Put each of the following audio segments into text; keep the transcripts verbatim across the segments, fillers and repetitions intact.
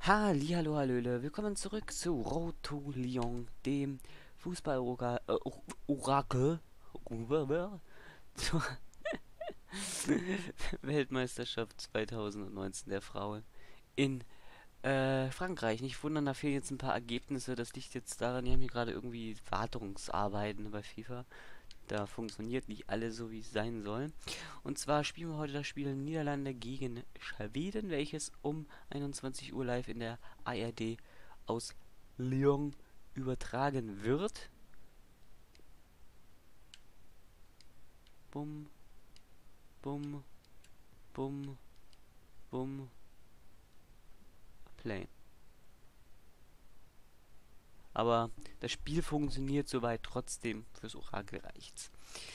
Hallihallo, hallöle, willkommen zurück zu Road to Lyon, dem Fußball-Orakel zur Weltmeisterschaft zweitausendneunzehn der Frauen in äh, Frankreich. Nicht wundern, da fehlen jetzt ein paar Ergebnisse. Das liegt jetzt daran, die haben hier gerade irgendwie Wartungsarbeiten bei FIFA. Da funktioniert nicht alles so, wie es sein soll. Und zwar spielen wir heute das Spiel Niederlande gegen Schweden, welches um einundzwanzig Uhr live in der A R D aus Lyon übertragen wird. Bum, bum, bum, bum, play. Aber das Spiel funktioniert soweit trotzdem. Fürs Orakel reicht's.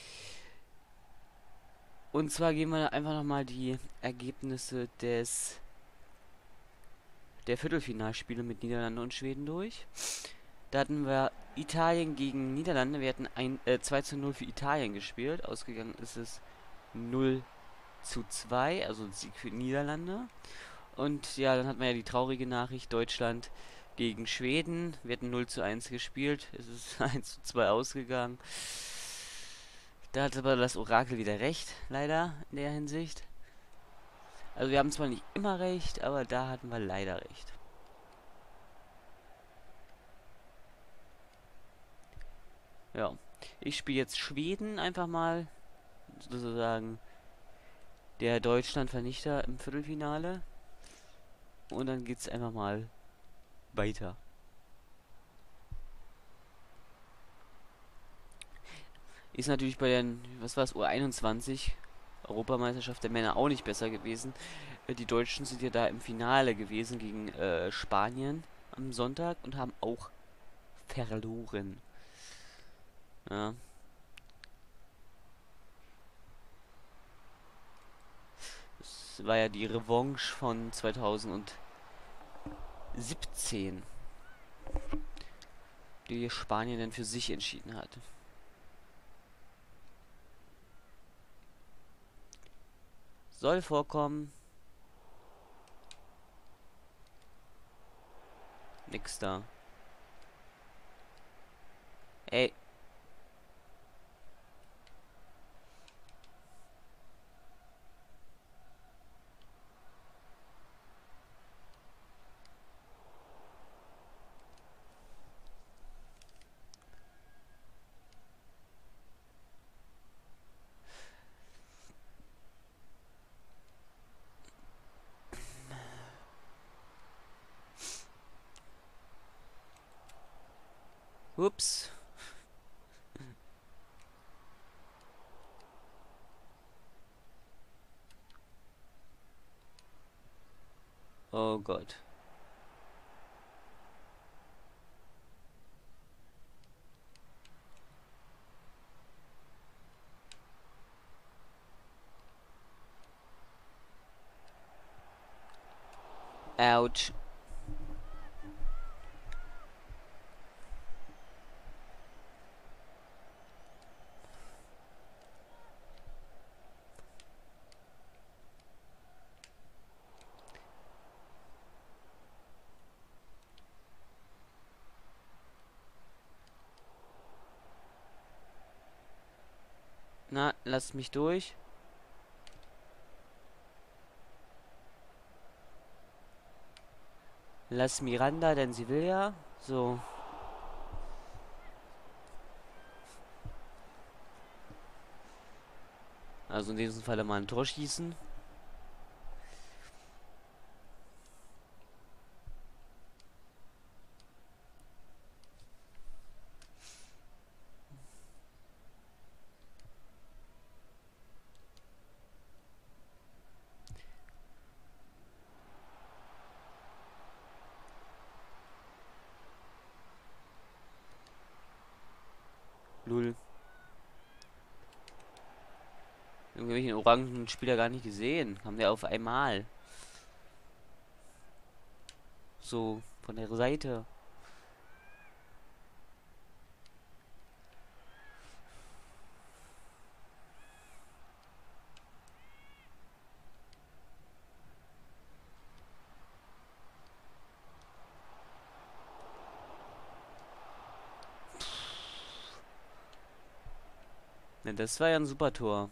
Und zwar gehen wir einfach nochmal die Ergebnisse des der Viertelfinalspiele mit Niederlande und Schweden durch. Da hatten wir Italien gegen Niederlande. Wir hatten ein, äh, zwei zu null für Italien gespielt. Ausgegangen ist es null zu zwei, also ein Sieg für Niederlande. Und ja, dann hatten wir ja die traurige Nachricht, Deutschland gegen Schweden. Wir hatten null zu eins gespielt. Es ist eins zu zwei ausgegangen. Da hat aber das Orakel wieder recht, leider, in der Hinsicht. Also wir haben zwar nicht immer recht, aber da hatten wir leider recht. Ja, ich spiele jetzt Schweden einfach mal, sozusagen der Deutschland-Vernichter im Viertelfinale. Und dann geht's einfach mal weiter. Ist natürlich bei den, was war es, U einundzwanzig, Europameisterschaft der Männer auch nicht besser gewesen. Äh, Die Deutschen sind ja da im Finale gewesen gegen äh, Spanien am Sonntag und haben auch verloren. Ja, das war ja die Revanche von zweitausendsiebzehn, die Spanien dann für sich entschieden hat. Soll vorkommen. Nix da. Ey. Ups. Oh Gott. Ouch. Na, lass mich durch. Lass Miranda, denn sie will ja. So. Also in diesem Falle mal ein Tor schießen. Lul. Irgendwie hab ich den orangen Spieler gar nicht gesehen. Haben wir auf einmal. So, von der Seite. Ja, das war ja ein super Tor.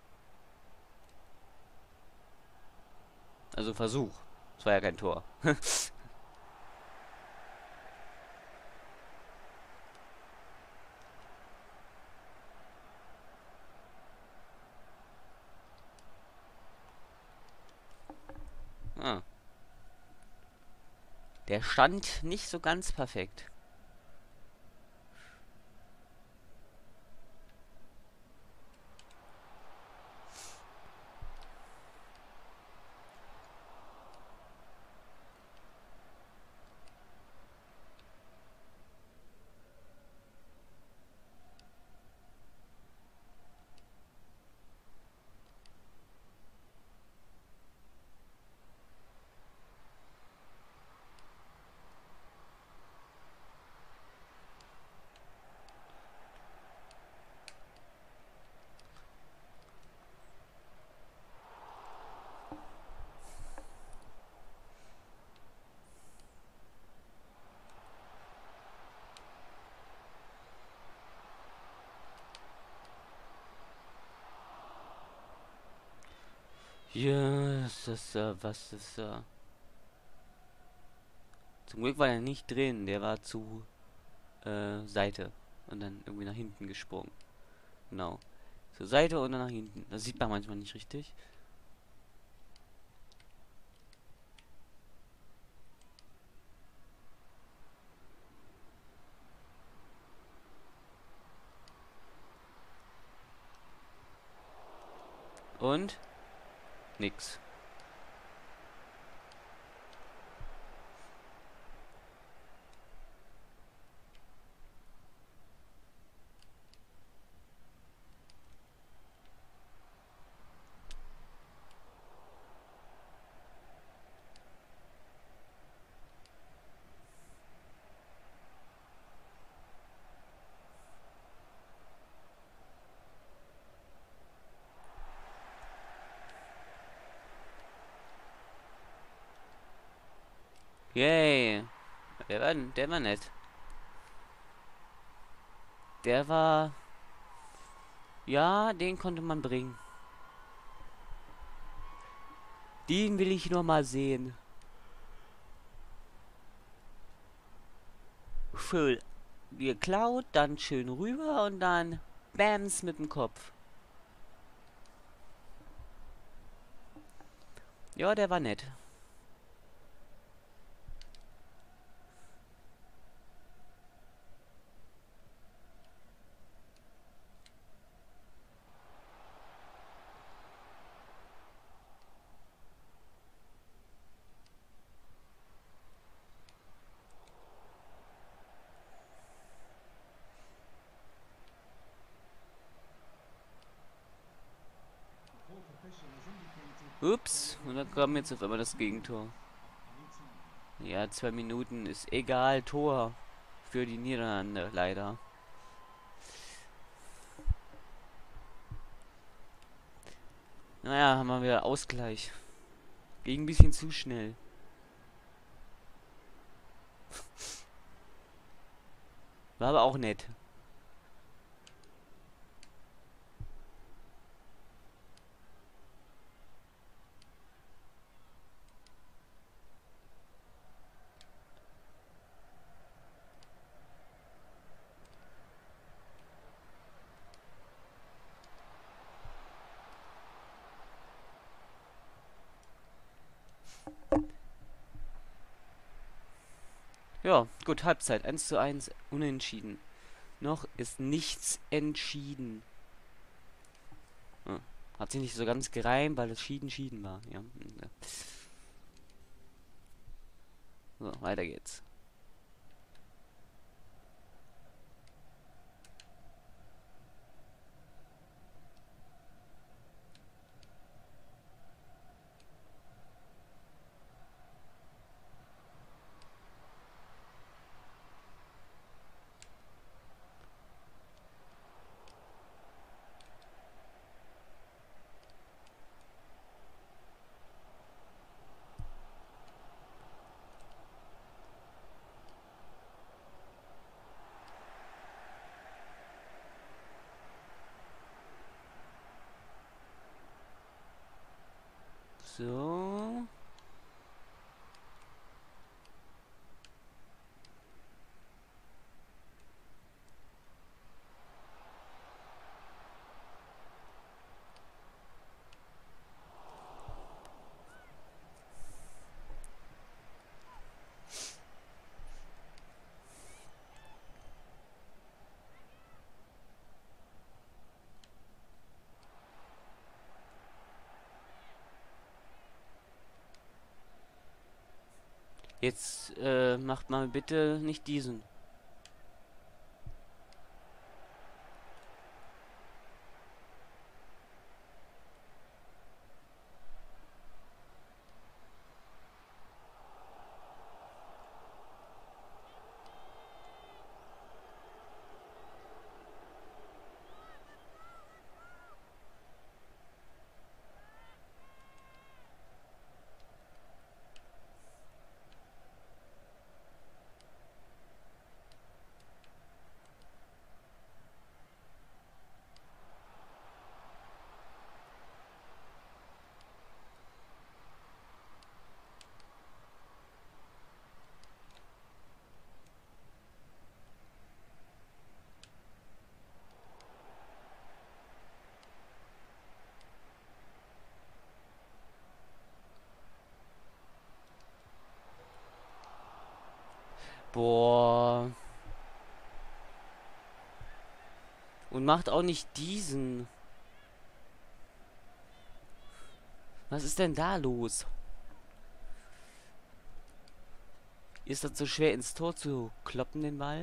Also Versuch. Das war ja kein Tor. Ah. Der stand nicht so ganz perfekt. Ja, yes, das, äh, was ist da? Zum Glück war er nicht drin, der war zu äh, Seite und dann irgendwie nach hinten gesprungen. Genau. Zur Seite und dann nach hinten. Das sieht man manchmal nicht richtig. Und nix. Yay. Der war, der war nett. Der war... Ja, den konnte man bringen. Den will ich noch mal sehen. Schön geklaut, dann schön rüber und dann Bams mit dem Kopf. Ja, der war nett. Ups, und dann kam jetzt auf einmal das Gegentor. Ja, zwei Minuten ist egal, Tor für die Niederlande, leider. Naja, haben wir wieder Ausgleich. Ging ein bisschen zu schnell. War aber auch nett. Ja, gut, Halbzeit. eins zu eins, unentschieden. Noch ist nichts entschieden. Hm. Hat sich nicht so ganz gereimt, weil es Schieden, Schieden war. Ja. So, weiter geht's. So. Jetzt äh, macht mal bitte nicht diesen. Boah. Und macht auch nicht diesen. Was ist denn da los? Ist das so schwer ins Tor zu kloppen, den Ball?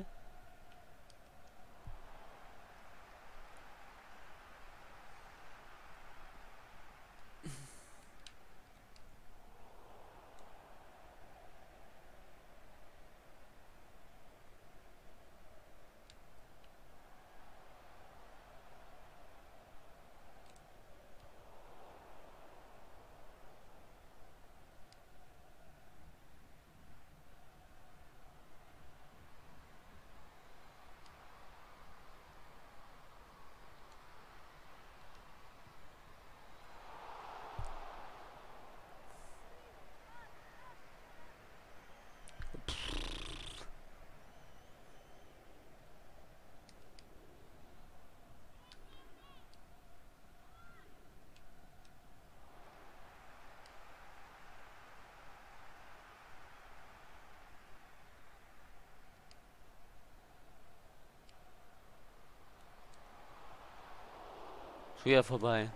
Schwer vorbei.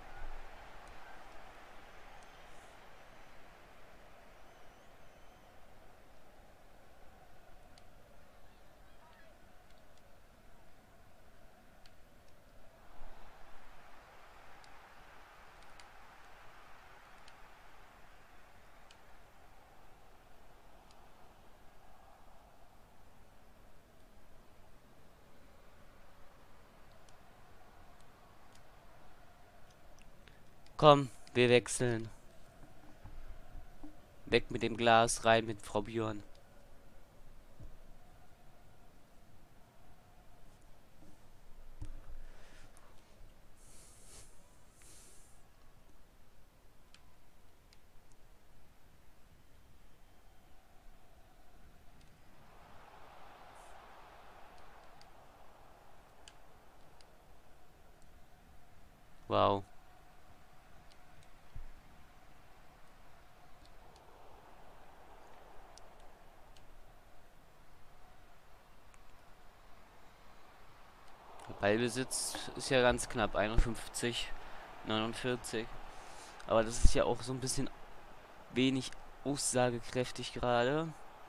Komm, wir wechseln. Weg mit dem Glas, rein mit Frau Björn. Wow. Der Ballbesitz ist ja ganz knapp. einundfünfzig, neunundvierzig. Aber das ist ja auch so ein bisschen wenig aussagekräftig gerade.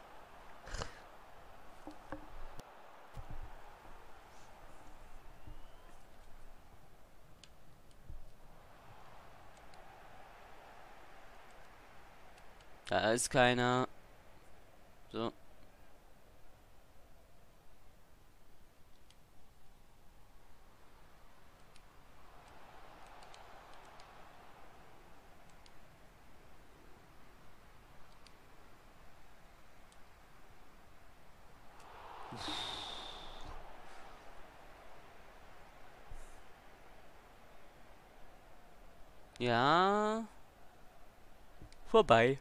Da ist keiner. So. Ja. vorbei.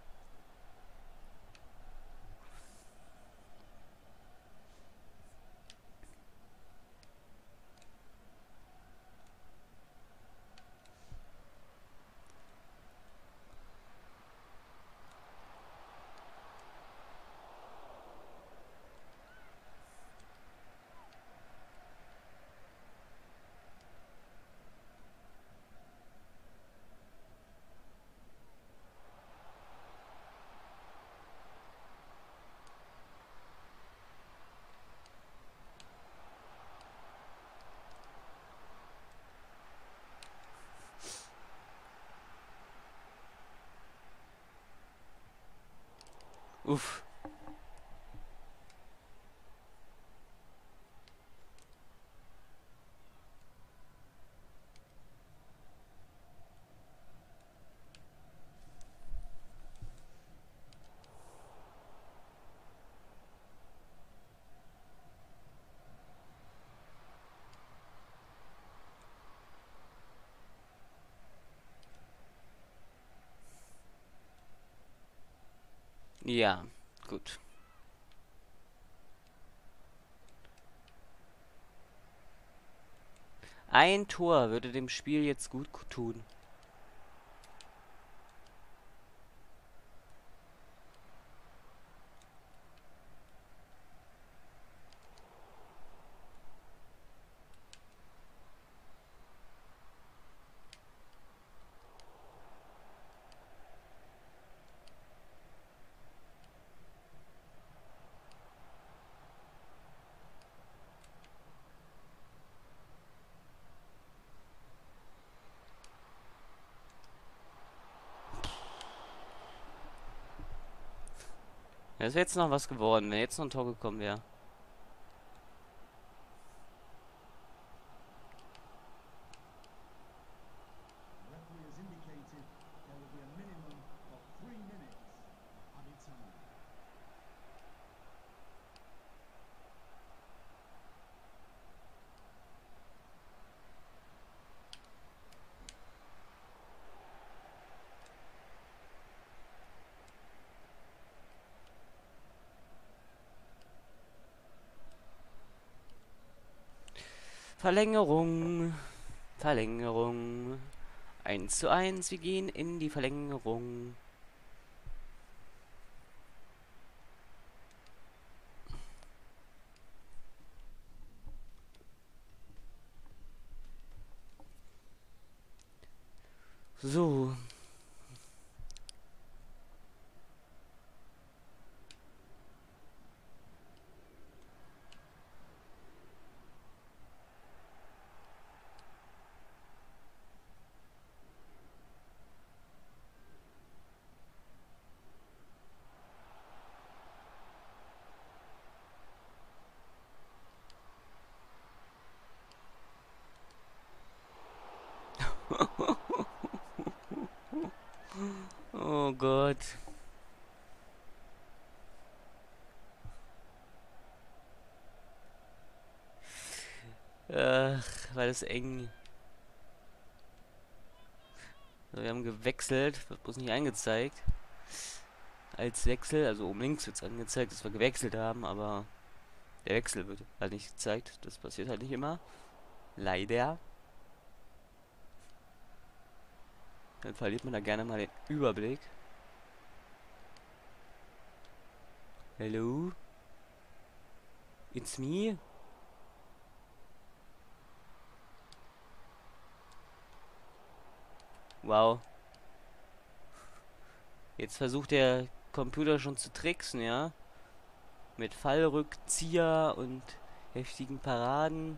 Uff. Ja, gut. Ein Tor würde dem Spiel jetzt gut tun. Es wäre jetzt noch was geworden, wenn jetzt noch ein Tor gekommen wäre. Verlängerung. Verlängerung. Eins zu eins. Wir gehen in die Verlängerung. So. Oh Gott. Ach, war das eng. So, wir haben gewechselt, wird bloß nicht angezeigt. Als Wechsel, also oben links wird es angezeigt, dass wir gewechselt haben, aber der Wechsel wird halt nicht gezeigt. Das passiert halt nicht immer. Leider. Dann verliert man da gerne mal den Überblick. Hello? It's me? Wow. Jetzt versucht der Computer schon zu tricksen, ja? Mit Fallrückzieher und heftigen Paraden.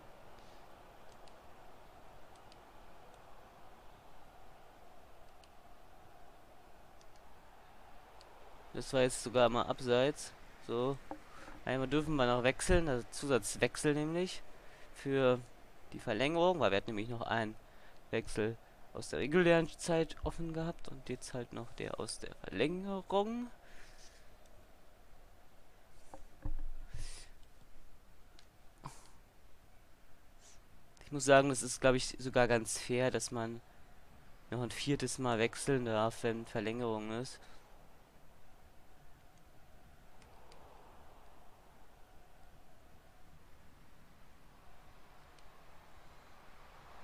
Das war jetzt sogar mal abseits. So. Einmal dürfen wir noch wechseln, also Zusatzwechsel nämlich. Für die Verlängerung, weil wir hatten nämlich noch einen Wechsel aus der regulären Zeit offen gehabt und jetzt halt noch der aus der Verlängerung. Ich muss sagen, das ist, glaube ich, sogar ganz fair, dass man noch ein viertes Mal wechseln darf, wenn Verlängerung ist.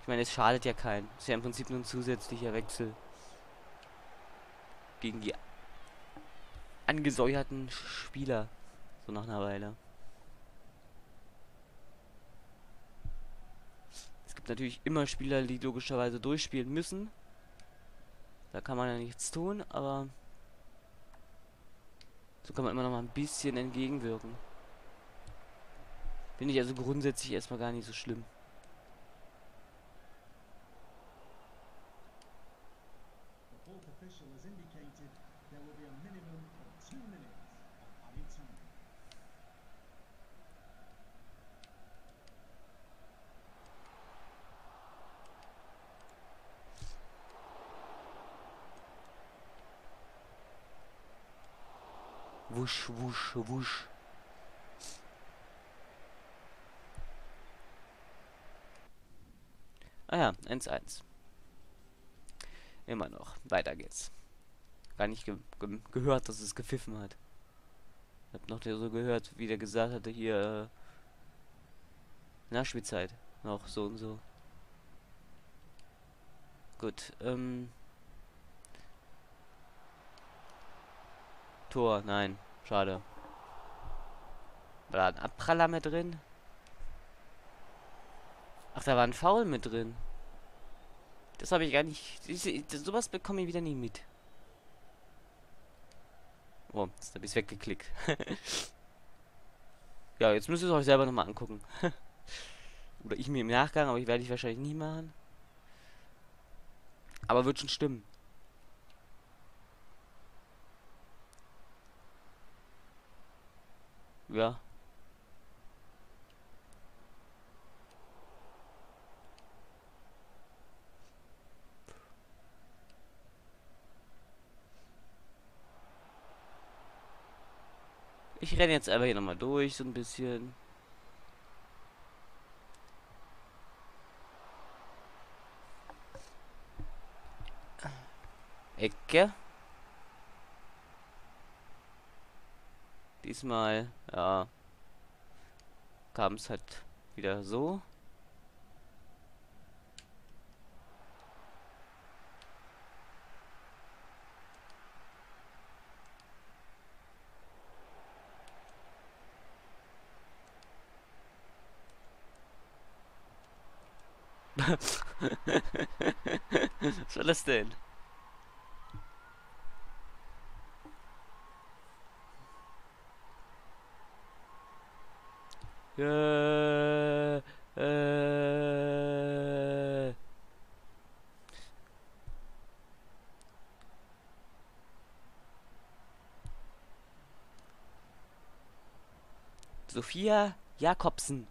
meine, es schadet ja keinen. Ist ja im Prinzip nur ein zusätzlicher Wechsel gegen die angesäuerten Spieler. So nach einer Weile. Es gibt natürlich immer Spieler, die logischerweise durchspielen müssen. Da kann man ja nichts tun, aber so kann man immer noch mal ein bisschen entgegenwirken. Finde ich also grundsätzlich erstmal gar nicht so schlimm. Wusch, wusch, wusch. Ah ja, eins eins. Immer noch. Weiter geht's. Gar nicht ge ge gehört, dass es gepfiffen hat. Ich hab noch so gehört, wie der gesagt hatte, hier äh, Nachspielzeit. Noch so und so. Gut, ähm. Tor, nein. Schade. War da ein Abpraller mit drin? Ach, da war ein Foul mit drin. Das habe ich gar nicht. Diese, sowas bekomme ich wieder nie mit. Oh, jetzt habe ich es weggeklickt. Ja, jetzt müsst ihr es euch selber nochmal angucken. Oder ich mir im Nachgang, aber ich werde ich wahrscheinlich nie machen. Aber wird schon stimmen. Ja. Ich renne jetzt einfach hier nochmal durch, so ein bisschen. Ecke. Diesmal, ja, kam es halt wieder so. Was war das denn? Äh, äh. Sophia Jakobsen.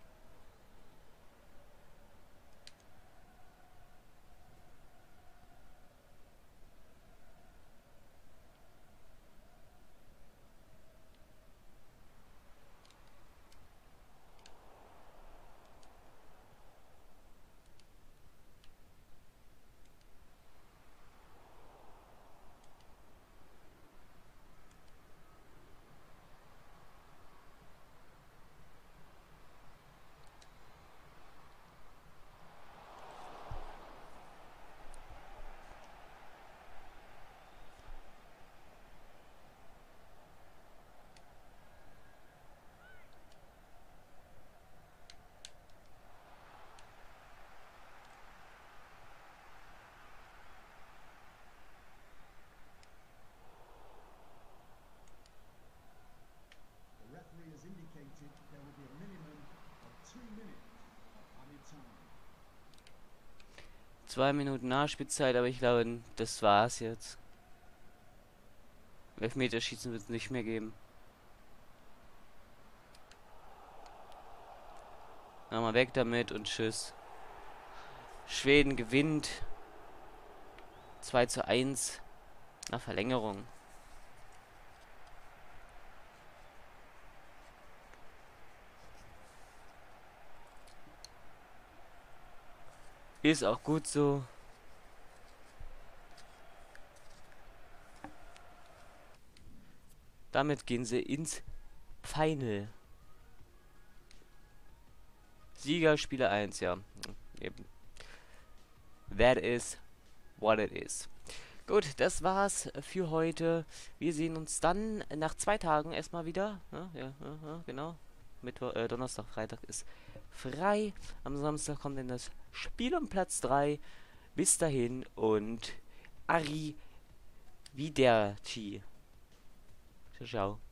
Zwei Minuten Nachspielzeit, aber ich glaube, das war's jetzt. Elfmeterschießen wird es nicht mehr geben. Mal weg damit und tschüss. Schweden gewinnt. zwei zu eins. Nach Verlängerung. Ist auch gut so. Damit gehen sie ins Final. Sieger Spieler eins, ja. Eben. that is what it is. Gut, das war's für heute. Wir sehen uns dann nach zwei Tagen erstmal wieder. Ja, ja, ja, ja, genau. Mittwoch, äh, Donnerstag, Freitag ist frei. Am Samstag kommt dann das Spiel um Platz drei. Bis dahin und Arrivederci. Ciao, ciao.